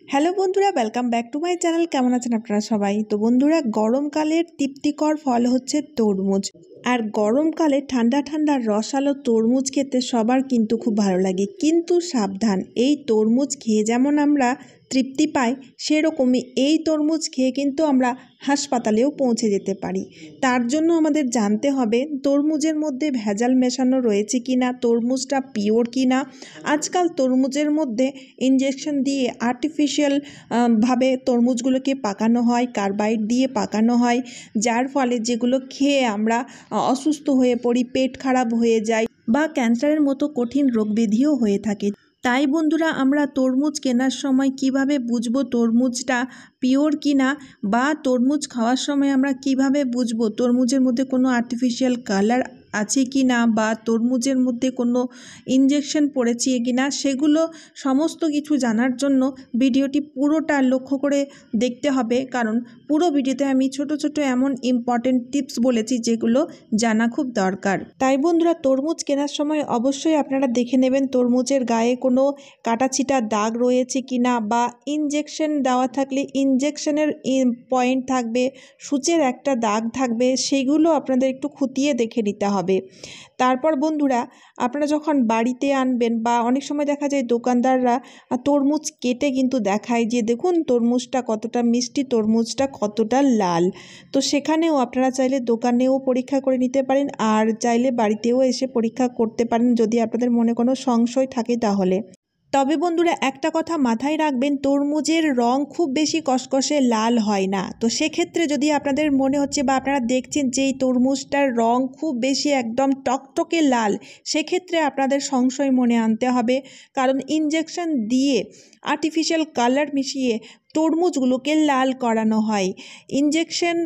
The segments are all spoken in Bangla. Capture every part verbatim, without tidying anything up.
হ্যালো বন্ধুরা, welcome back to my channel. কেমন আছেন আপনারা সবাই? তো বন্ধুরা, গরমকালের তৃপ্তিকর ফল হচ্ছে তরমুজ। আর গরমকালে ঠান্ডা ঠান্ডা রসালো তরমুজ খেতে সবার কিন্তু খুব ভালো লাগে। কিন্তু সাবধান, এই তরমুজ খেয়ে যেমন আমরা তৃপ্তি পাই, সেরকমই এই তরমুজ খেয়ে কিন্তু আমরা হাসপাতালেও পৌঁছে যেতে পারি। তার জন্য আমাদের জানতে হবে তরমুজের মধ্যে ভেজাল মেশানো রয়েছে কি না, তরমুজটা পিওর কি না। আজকাল তরমুজের মধ্যে ইঞ্জেকশন দিয়ে আর্টিফিশিয়াল ভাবে তরমুজগুলোকে পাকানো হয়, কার্বাইড দিয়ে পাকানো হয়, যার ফলে যেগুলো খেয়ে আমরা অসুস্থ হয়ে পড়ি, পেট খারাপ হয়ে যায় বা ক্যান্সারের মতো কঠিন রোগব্যাধিও হয়ে থাকে। তাই বন্ধুরা, আমরা তরমুজ কেনার সময় কিভাবে বুঝবো তরমুজটা পিওর কিনা, বা তরমুজ খাওয়ার সময় আমরা কিভাবে বুঝবো তরমুজের মধ্যে কোনো আর্টিফিশিয়াল কালার আছে কি না, বা তরমুজের মধ্যে কোনো ইঞ্জেকশন পড়েছে কি না, সেগুলো সমস্ত কিছু জানার জন্য ভিডিওটি পুরোটা লক্ষ্য করে দেখতে হবে। কারণ পুরো ভিডিওতে আমি ছোট ছোট এমন ইম্পর্টেন্ট টিপস বলেছি যেগুলো জানা খুব দরকার। তাই বন্ধুরা, তরমুজ কেনার সময় অবশ্যই আপনারা দেখে নেবেন তরমুজের গায়ে কোনো কাটাছিটা দাগ রয়েছে কি না, বা ইঞ্জেকশন দেওয়া থাকলে ইঞ্জেকশনের পয়েন্ট থাকবে, সূচের একটা দাগ থাকবে, সেগুলো আপনাদের একটু খুঁটিয়ে দেখে নিতে হবে। তারপর বন্ধুরা, আপনারা যখন বাড়িতে আনবেন, বা অনেক সময় দেখা যায় দোকানদাররা তরমুজ কেটে কিন্তু দেখায় যে দেখুন তরমুজটা কতটা মিষ্টি, তরমুজটা কতটা লাল। তো সেখানেও আপনারা চাইলে দোকানেও পরীক্ষা করে নিতে পারেন, আর চাইলে বাড়িতেও এসে পরীক্ষা করতে পারেন যদি আপনাদের মনে কোনো সংশয় থাকে তাহলে। তবে বন্ধুরা, একটা কথা মাথায় রাখবেন, তরমুজের রং খুব বেশি কষকষে লাল হয় না। তো সেক্ষেত্রে যদি আপনাদের মনে হচ্ছে বা আপনারা দেখছেন যে এই তরমুজটার রং খুব বেশি একদম টকটকে লাল, সেক্ষেত্রে আপনাদের সংশয় মনে আনতে হবে। কারণ ইঞ্জেকশন দিয়ে আর্টিফিশিয়াল কালার মিশিয়ে তরমুজগুলোকে লাল করানো হয়। ইঞ্জেকশন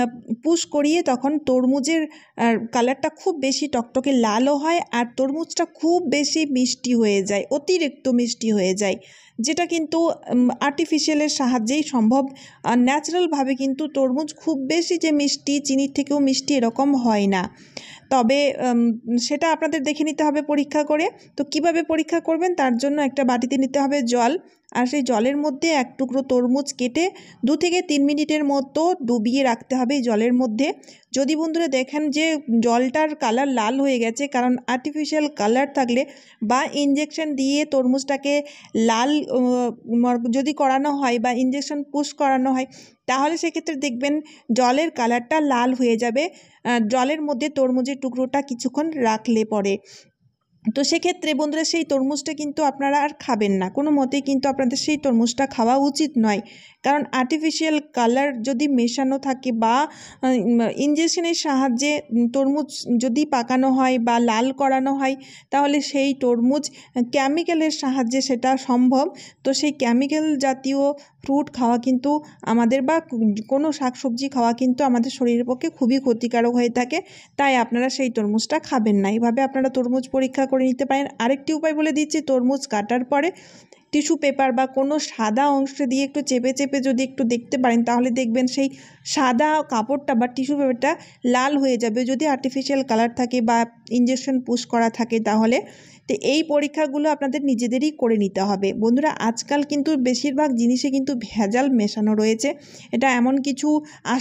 পুশ করিয়ে তখন তরমুজের কালারটা খুব বেশি টকটকে লালও হয়, আর তরমুজটা খুব বেশি মিষ্টি হয়ে যায়, অতিরিক্ত মিষ্টি হয়ে যায়, যেটা কিন্তু আর্টিফিশিয়ালের সাহায্যেই সম্ভব। ন্যাচারালভাবে কিন্তু তরমুজ খুব বেশি যে মিষ্টি, চিনির থেকেও মিষ্টি এরকম হয় না। তবে সেটা আপনাদের দেখে নিতে হবে পরীক্ষা করে। তো কিভাবে পরীক্ষা করবেন, তার জন্য একটা বাটিতে নিতে হবে জল, আর সেই জলের মধ্যে এক টুকরো তরমুজ কেটে দু থেকে তিন মিনিটের মতো ডুবিয়ে রাখতে হবে এই জলের মধ্যে। যদি বন্ধুরা দেখেন যে জলটার কালার লাল হয়ে গেছে, কারণ আর্টিফিশিয়াল কালার থাকলে বা ইঞ্জেকশন দিয়ে তরমুজটাকে লাল যদি করানো হয় বা ইঞ্জেকশন পুশ করানো হয়, তাহলে সেক্ষেত্রে দেখবেন জলের কালারটা লাল হয়ে যাবে জলের মধ্যে তরমুজের টুকরোটা কিছুক্ষণ রাখলে পরে। তো সেক্ষেত্রে বন্ধুরা, সেই তরমুজটা কিন্তু আপনারা আর খাবেন না, কোনো মতেই কিন্তু আপনাদের সেই তরমুজটা খাওয়া উচিত নয়। কারণ আর্টিফিশিয়াল কালার যদি মেশানো থাকে বা ইঞ্জেকশনের সাহায্যে তরমুজ যদি পাকানো হয় বা লাল করানো হয়, তাহলে সেই তরমুজ কেমিক্যালের সাহায্যে সেটা সম্ভব। তো সেই কেমিক্যাল জাতীয় ফ্রুট খাওয়া কিন্তু আমাদের, বা কোনো শাকসবজি খাওয়া কিন্তু আমাদের শরীরের পক্ষে খুবই ক্ষতিকারক হয়ে থাকে। তাই আপনারা সেই তরমুজটা খাবেন না। এইভাবে আপনারা তরমুজ পরীক্ষা করে নিতে পারেন। আরেকটি উপায় বলে দিচ্ছি, তরমুজ কাটার পরে টিস্যু পেপার বা কোনো সাদা অংশ দিয়ে একটু চেপে চেপে যদি একটু দেখতে পারেন, তাহলে দেখবেন সেই সাদা কাপড়টা বা টিস্যু পেপারটা লাল হয়ে যাবে। যদি আর্টিফিশিয়াল কালার থাকে বা ইঞ্জেকশন পুশ করা থাকে তাহলে। তো এই পরীক্ষাগুলো আপনাদের নিজেদেরই করে নিতে হবে। বন্ধুরা, আজকাল কিন্তু বেশিরভাগ জিনিসে কিন্তু ভেজাল মেশানো রয়েছে। এটা এমন কিছু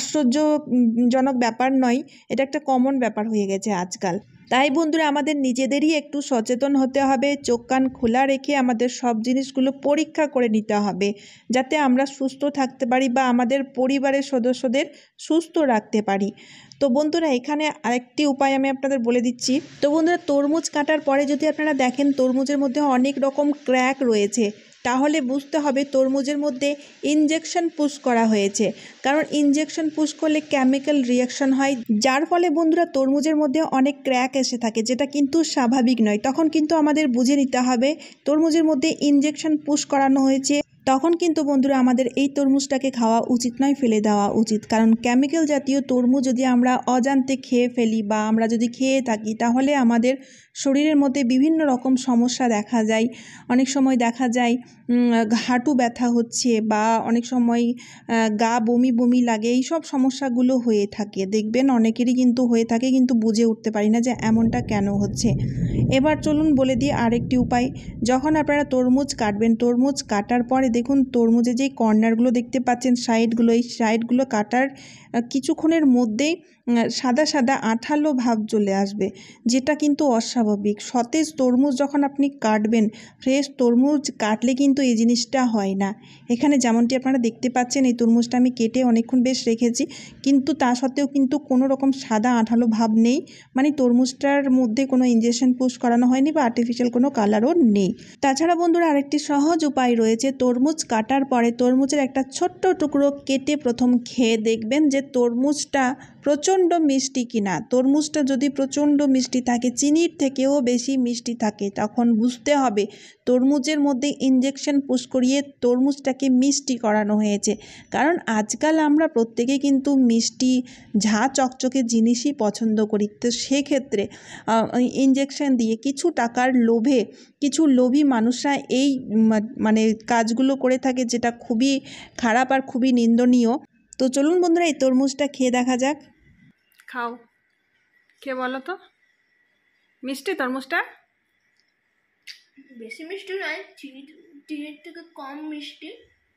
আশ্চর্যজনক ব্যাপার নয়, এটা একটা কমন ব্যাপার হয়ে গেছে আজকাল। তাই বন্ধুরা, আমাদের নিজেদেরই একটু সচেতন হতে হবে, চোখ কান খোলা রেখে আমাদের সব জিনিসগুলো পরীক্ষা করে নিতে হবে, যাতে আমরা সুস্থ থাকতে পারি বা আমাদের পরিবারের সদস্যদের সুস্থ রাখতে পারি। তো বন্ধুরা, এখানে আরেকটি উপায় আমি আপনাদের বলে দিচ্ছি। তো বন্ধুরা, তরমুজ কাটার পরে যদি আপনারা দেখেন তরমুজের মধ্যে অনেক রকম ক্র্যাক রয়েছে, তাহলে বুঝতে হবে তরমুজের মধ্যে ইঞ্জেকশন পুশ করা হয়েছে। কারণ ইঞ্জেকশন পুশ করলে কেমিক্যাল রিয়াকশন হয়, যার ফলে বন্ধুরা তরমুজের মধ্যে অনেক ক্র্যাক এসে থাকে, যেটা কিন্তু স্বাভাবিক নয়। তখন কিন্তু আমাদের বুঝে নিতে হবে তরমুজের মধ্যে ইঞ্জেকশন পুশ করানো হয়েছে। তখন কিন্তু বন্ধুরা আমাদের এই তরমুজটাকে খাওয়া উচিত নয়, ফেলে দেওয়া উচিত। কারণ কেমিক্যাল জাতীয় তরমুজ যদি আমরা অজান্তে খেয়ে ফেলি বা আমরা যদি খেয়ে থাকি, তাহলে আমাদের শরীরের মধ্যে বিভিন্ন রকম সমস্যা দেখা যায়। অনেক সময় দেখা যায় হাঁটু ব্যথা হচ্ছে বা অনেক সময় গা বমি বমি লাগে, এই সব সমস্যাগুলো হয়ে থাকে। দেখবেন অনেকেরই কিন্তু হয়ে থাকে, কিন্তু বুঝে উঠতে পারি না যে এমনটা কেন হচ্ছে। এবার চলুন বলে দিই আরেকটি উপায়। যখন আপনারা তরমুজ কাটবেন, তরমুজ কাটার পরে দেখুন তরমুজে যেই কর্নারগুলো দেখতে পাচ্ছেন, সাইডগুলো, এই সাইডগুলো কাটার কিছুক্ষণের মধ্যেই সাদা সাদা আঠালো ভাব চলে আসবে, যেটা কিন্তু অস্বাভাবিক। সতেজ তরমুজ যখন আপনি কাটবেন, ফ্রেশ তরমুজ কাটলে কিন্তু এই জিনিসটা হয় না। এখানে যেমনটি আপনারা দেখতে পাচ্ছেন, এই তরমুজটা আমি কেটে অনেকক্ষণ বেশ রেখেছি, কিন্তু তা সত্ত্বেও কিন্তু কোনো রকম সাদা আঠালো ভাব নেই। মানে তরমুজটার মধ্যে কোনো ইনজেকশন পুশ করানো হয়নি বা আর্টিফিশিয়াল কোনো কালারও নেই। তাছাড়া বন্ধুরা আরেকটি সহজ উপায় রয়েছে। তরমুজ কাটার পরে তরমুজের একটা ছোট্ট টুকরো কেটে প্রথম খেয়ে দেখবেন যে তরমুজটা প্রচণ্ড মিষ্টি কিনা। তরমুজটা যদি প্রচণ্ড মিষ্টি থাকে, চিনির থেকেও বেশি মিষ্টি থাকে, তখন বুঝতে হবে তরমুজের মধ্যে ইনজেকশন পুশ করিয়ে তরমুজটাকে মিষ্টি করানো হয়েছে। কারণ আজকাল আমরা প্রত্যেকে কিন্তু মিষ্টি ঝাঁ চকচকে জিনিসই পছন্দ করি। তো সেক্ষেত্রে ইনজেকশন দিয়ে কিছু টাকার লোভে কিছু লোভী মানুষরা এই মানে কাজগুলো করে থাকে, যেটা খুবই খারাপ আর খুবই নিন্দনীয়। তো চলুন বন্ধুরা এই তরমুজটা খেয়ে দেখা যাক। খাও, খেয়ে বলো তো মিষ্টি তরমুজটা? বেশি মিষ্টি নয়, চিনি চিনির থেকে কম মিষ্টি।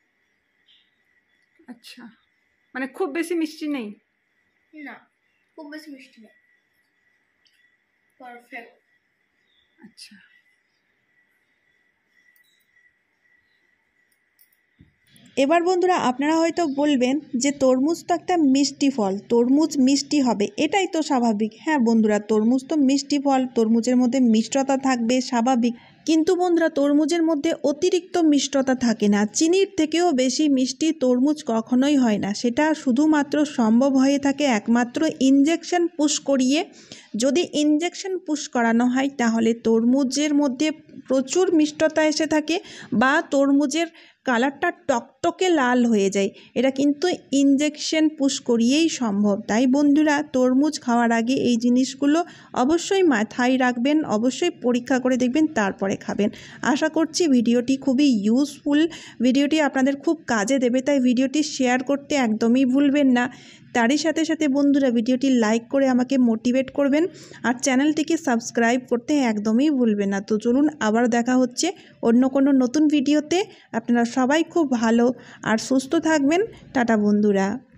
আচ্ছা, মানে খুব বেশি মিষ্টি নেই? না, খুব বেশি মিষ্টি নেই, পারফেক্ট। আচ্ছা, এবার বন্ধুরা আপনারা হয়তো বলবেন যে তরমুজ তো একটা মিষ্টি ফল, তরমুজ মিষ্টি হবে, এটাই তো স্বাভাবিক। হ্যাঁ বন্ধুরা, তরমুজ তো মিষ্টি ফল, তরমুজের মধ্যে মিষ্টতা থাকবে স্বাভাবিক। কিন্তু বন্ধুরা তরমুজের মধ্যে অতিরিক্ত মিষ্টতা থাকে না। চিনির থেকেও বেশি মিষ্টি তরমুজ কখনোই হয় না। সেটা শুধুমাত্র সম্ভব হয়ে থাকে একমাত্র ইনজেকশন পুশ করিয়ে। যদি ইনজেকশন পুশ করানো হয় তাহলে তরমুজের মধ্যে প্রচুর মিষ্টতা এসে থাকে বা তরমুজের কালারটা টকটকে লাল হয়ে যায়। এটা কিন্তু ইনজেকশন পুশ করিয়েই সম্ভব। তাই বন্ধুরা তরমুজ খাওয়ার আগে এই জিনিসগুলো অবশ্যই মাথায় রাখবেন, অবশ্যই পরীক্ষা করে দেখবেন, তারপরে খাবেন। আশা করছি ভিডিওটি খুবই ইউজফুল, ভিডিওটি আপনাদের খুব কাজে দেবে। তাই ভিডিওটি শেয়ার করতে একদমই ভুলবেন না। তারই সাথে সাথে বন্ধুরা ভিডিওটি লাইক করে আমাকে মোটিভেট করবেন, আর চ্যানেলটিকে সাবস্ক্রাইব করতে একদমই ভুলবেন না। তো চলুন আবার দেখা হচ্ছে অন্য কোনো নতুন ভিডিওতে। আপনারা সবাই খুব ভালো আর সুস্থ থাকবেন। টাটা বন্ধুরা।